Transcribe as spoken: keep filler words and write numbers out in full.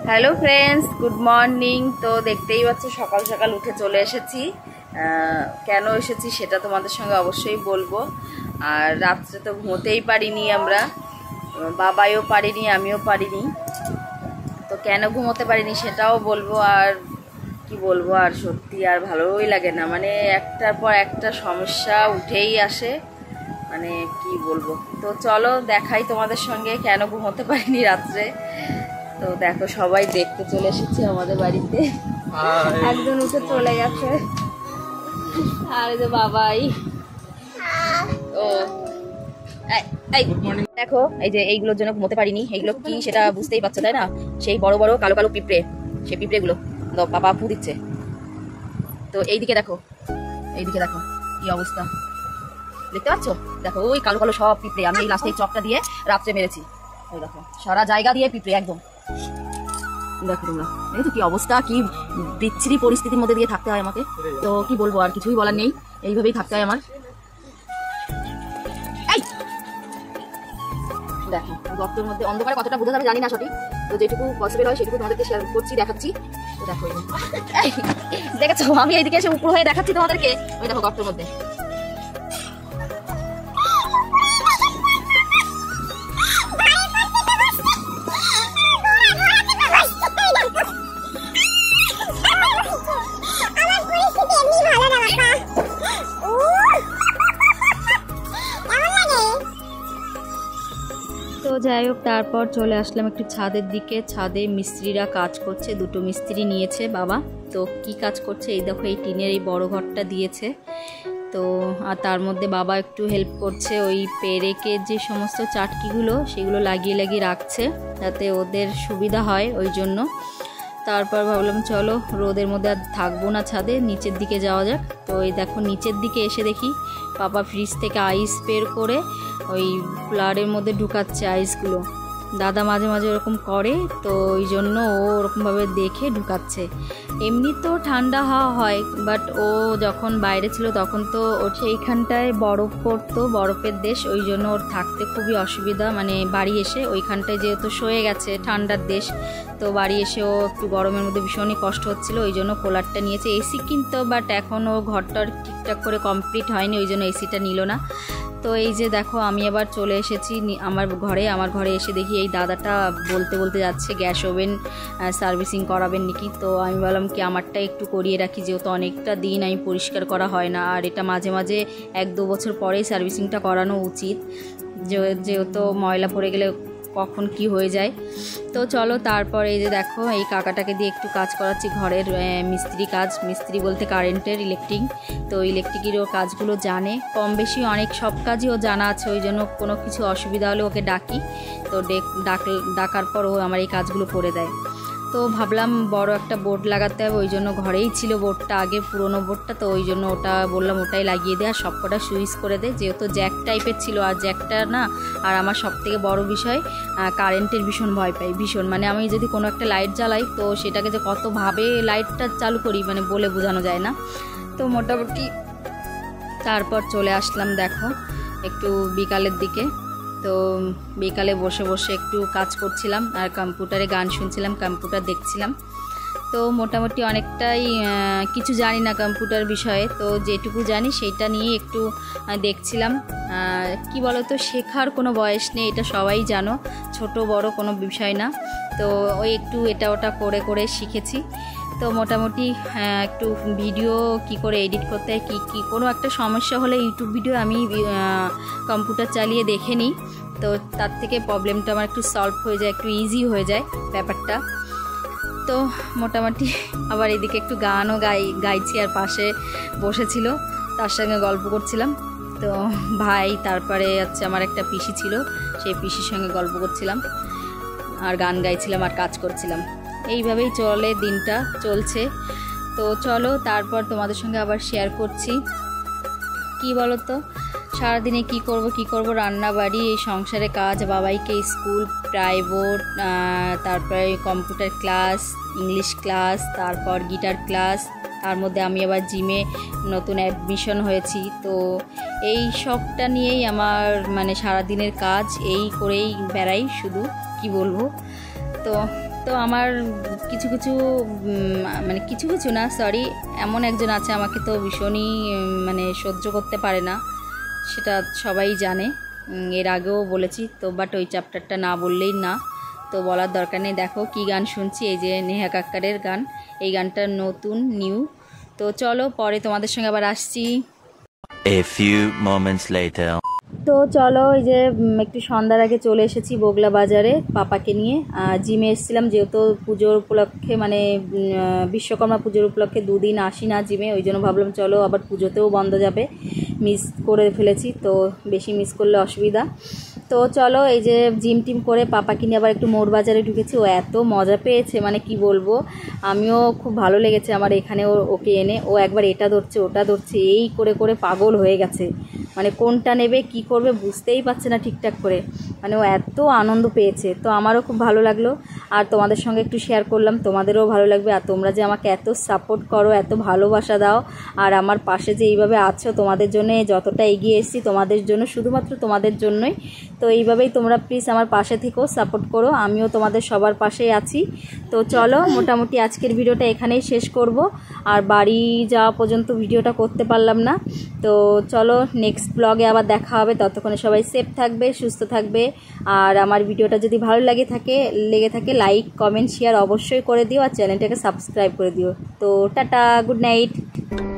Hello friends, good morning. তো দেখতেই পাচ্ছ সকাল সকাল উঠে চলে এসেছি। কেন এসেছি সেটা তোমাদের সঙ্গে অবশ্যই বলবো। আর রাত্রে তো ঘুমোতেই পারিনি আমরা, বাবাইও পারিনি, আমিও পারিনি। তো কেন ঘুমোতে পারিনি সেটাও বলবো। আর কি বলবো, আর সত্যি আর ভালোই লাগে না, মানে একটার পর একটা সমস্যা উঠেই আসে, মানে কি বলবো। তো চলো দেখাই তোমাদের সঙ্গে কেন ঘুমোতে পারিনি রাত্রে। তো দেখো সবাই দেখতে চলে এসেছে আমাদের বাড়িতে, একজন উঠে চলে গেছে। আর এই যে বাবাই, ও দেখো এই যে এইগুলোর জন্য ঘুমোতে পারিনি। এইগুলো কি সেটা বুঝতেই পারছো তাই না? সেই বড় বড় কালো কালো পিঁপড়ে, সেই পিঁপড়েগুলো বাবা ফু দিচ্ছে। তো এইদিকে দেখো, এইদিকে দেখো কি অবস্থা, দেখতে পাচ্ছ? দেখো ওই কালো কালো সব পিঁপড়ে, আমি এই লাস্টে চকটা দিয়ে রাত্রে মেরেছি। ওই দেখো সারা জায়গা দিয়ে পিঁপড়ে একদম। দেখো তোমরা, এই তো কি অবস্থা, কি বিচ্ছিরি পরিস্থিতির মধ্যে দিয়ে থাকতে হয় আমাকে। তো কি বলবো, আর কিছুই বলার নেই, এইভাবেই থাকতে হয় আমার। দেখো গর্তের মধ্যে অন্ধকারে কতটা বোঝা যাবে জানি না সঠিক, তো যেটুকু পসিবল হয় সেটুকু তোমাদেরকে শেয়ার করছি, দেখাচ্ছি। তো দেখো দেখেছো, আমি এইদিকে এসে উপর হয়ে দেখাচ্ছি তোমাদেরকে। ওই দেখো গর্তের মধ্যে তো যাই হোক, তারপর চলে আসলাম একটু ছাদের দিকে। ছাদে মিস্ত্রিরা কাজ করছে, দুটো মিস্ত্রি নিয়েছে বাবা। তো কি কাজ করছে এই দেখো, এই টিনের এই বড় ঘরটা দিয়েছে। তো আর তার মধ্যে বাবা একটু হেল্প করছে, ওই পেরেকের যে সমস্ত চাটকিগুলো সেগুলো লাগিয়ে লাগিয়ে রাখছে যাতে ওদের সুবিধা হয়, ওই জন্য। তারপর ভাবলাম চলো রোদের মধ্যে আর থাকবো না, ছাদে নিচের দিকে যাওয়া যাক। তো এই দেখো নিচের দিকে এসে দেখি পাপা ফ্রিজ থেকে আইস বের করে ওই কুলারের মধ্যে ঢুকাচ্ছে আইসগুলো। দাদা মাঝে মাঝে ওরকম করে, তো ওই জন্য ও ওরকমভাবে দেখে ঢুকাচ্ছে। এমনি তো ঠান্ডা হাওয়া হয়, বাট ও যখন বাইরে ছিল তখন তো ওর সেইখানটায় বরফ পড়তো, বরফের দেশ, ওই জন্য ওর থাকতে খুবই অসুবিধা। মানে বাড়ি এসে ওইখানটায় যেহেতু সয়ে গেছে, ঠান্ডার দেশ, তো বাড়ি এসে ও একটু গরমের মধ্যে ভীষণই কষ্ট হচ্ছিলো, ওই জন্য কুলারটা নিয়েছে। এসি কিনতো, বাট এখনও ঘরটার ঠিকঠাক করে কমপ্লিট হয়নি, ওই জন্য এসিটা নিল না। তো এই যে দেখো আমি আবার চলে এসেছি আমার ঘরে। আমার ঘরে এসে দেখি এই দাদাটা বলতে বলতে যাচ্ছে গ্যাস ওভেন সার্ভিসিং করাবেন নাকি। তো আমি বললাম কি আমারটা একটু করিয়ে রাখি, যেহেতু অনেকটা দিন আমি পরিষ্কার করা হয় না, আর এটা মাঝে মাঝে এক দু বছর পরেই সার্ভিসিংটা করানো উচিত, যেহেতু ময়লা পড়ে গেলে কখন কি হয়ে যায়। তো চলো তারপর এই যে দেখো এই কাকাটাকে দিয়ে একটু কাজ করাচ্ছি, ঘরের মিস্ত্রি কাজ, মিস্ত্রি বলতে কারেন্টের, ইলেকট্রিক। তো ইলেকট্রিকেরও কাজগুলো জানে কম বেশি, অনেক সব কাজই ও জানা আছে, ওই জন্য কোনো কিছু অসুবিধা হলে ওকে ডাকি। তো ডাক ডাকার পর ও আমার এই কাজগুলো করে দেয়। তো ভাবলাম বড় একটা বোর্ড লাগাতে হবে, ওই জন্য ঘরেই ছিল বোর্ডটা আগে, পুরনো বোর্ডটা, তো ওই জন্য ওটা বললাম ওটাই লাগিয়ে দেয়, আর সবকটা সুইচ করে দেয়, যেহেতু জ্যাক টাইপের ছিল। আর জ্যাকটা না, আর আমার সবথেকে বড় বিষয় কারেন্টের ভীষণ ভয় পাই, ভীষণ। মানে আমি যদি কোনো একটা লাইট জ্বালাই তো সেটাকে যে কতভাবে লাইটটা চালু করি, মানে বলে বোঝানো যায় না। তো মোটামুটি তারপর চলে আসলাম দেখো একটু বিকালের দিকে। তো বিকালে বসে বসে একটু কাজ করছিলাম, আর কম্পিউটারে গান শুনছিলাম, কম্পিউটার দেখছিলাম। তো মোটামুটি অনেকটাই কিছু জানি না কম্পিউটার বিষয়ে, তো যেটুকু জানি সেইটা নিয়ে একটু দেখছিলাম। কি বলো তো, শেখার কোনো বয়স নেই, এটা সবাই জানো, ছোট বড় কোনো বিষয় না। তো ওই একটু এটা ওটা করে করে শিখেছি। তো মোটামুটি একটু ভিডিও কি করে এডিট করতে হয়, কী কী কোনো একটা সমস্যা হলে ইউটিউব ভিডিও আমি কম্পিউটার চালিয়ে দেখে নিই, তো তার থেকে প্রবলেমটা আমার একটু সলভ হয়ে যায়, একটু ইজি হয়ে যায় ব্যাপারটা। তো মোটামুটি আবার এদিকে একটু গানও গাই গাইছি, আর পাশে বসেছিল তার সঙ্গে গল্প করছিলাম। তো ভাই, তারপরে হচ্ছে আমার একটা পিসি ছিল, সেই পিসির সঙ্গে গল্প করছিলাম, আর গান গাইছিলাম, আর কাজ করছিলাম। এইভাবেই চলে, দিনটা চলছে। তো চলো তারপর তোমাদের সঙ্গে আবার শেয়ার করছি। কি বলো তো, সারাদিনে কি করব কি করব, রান্না বাড়ি, এই সংসারে কাজ, বাবাইকে স্কুল, প্রাইভেট, তারপরে কম্পিউটার ক্লাস, ইংলিশ ক্লাস, তারপর গিটার ক্লাস, তার মধ্যে আমি আবার জিমে নতুন অ্যাডমিশন হয়েছি। তো এই সবটা নিয়েই আমার মানে সারাদিনের কাজ, এই করেই বেড়াই শুধু, কি বলবো। তো তো আমার কিছু কিছু মানে কিছু কিছু না সরি এমন একজন আছে আমাকে তো ভীষণই মানে সহ্য করতে পারে না, সেটা সবাই জানে, এর আগেও বলেছি তো, বাট ওই চ্যাপ্টারটা না বললেই না, তো বলার দরকার নেই। দেখো কি গান শুনছি, এই যে নেহা কাক্কারের গান, এই গানটা নতুন নিউ। তো চলো পরে তোমাদের সঙ্গে আবার আসছি। A few moments later. তো চলো এই যে একটু সন্ধ্যার আগে চলে এসেছি বগলা বাজারে পাপাকে নিয়ে। জিমে এসেছিলাম যেহেতু পুজোর উপলক্ষে, মানে বিশ্বকর্মা পুজোর উপলক্ষে দুদিন আসি না জিমে, ওই জন্য ভাবলাম চলো আবার পুজোতেও বন্ধ যাবে, মিস করে ফেলেছি তো, বেশি মিস করলে অসুবিধা। তো চলো এই যে জিম টিম করে পাপাকে নিয়ে আবার একটু মোড় বাজারে ঢুকেছি। ও এত মজা পেয়েছে মানে কি বলবো, আমিও খুব ভালো লেগেছে আমার এখানে ওকে এনে। ও একবার এটা ধরছে ওটা ধরছে, এই করে করে পাগল হয়ে গেছে, মানে কোনটা নেবে কি করবে বুঝতেই পারছে না ঠিকঠাক করে, মানে ও এত আনন্দ পেয়েছে। তো আমারও খুব ভালো লাগলো, আর তোমাদের সঙ্গে একটু শেয়ার করলাম, তোমাদেরও ভালো লাগবে। আর তোমরা যে আমাকে এত সাপোর্ট করো, এত ভালোবাসা দাও, আর আমার পাশে যে এইভাবে আছো, তোমাদের জন্য যতটা এগিয়ে এসেছি তোমাদের জন্য, শুধুমাত্র তোমাদের জন্যই। তো এইভাবেই তোমরা প্লিজ আমার পাশে থেকেও সাপোর্ট করো, আমিও তোমাদের সবার পাশেই আছি। তো চলো মোটামুটি আজকের ভিডিওটা এখানেই শেষ করব, আর বাড়ি যাওয়া পর্যন্ত ভিডিওটা করতে পারলাম না। তো চলো নেক্সট ব্লগে আবার দেখা হবে, ততক্ষণে সবাই সেফ থাকবে, সুস্থ থাকবে। আর আমার ভিডিওটা যদি ভালো লাগে থাকে লেগে থাকে লাইক কমেন্ট শেয়ার অবশ্যই করে দিও, আর চ্যানেলটাকে সাবস্ক্রাইব করে দিও। তো টাটা, গুড নাইট।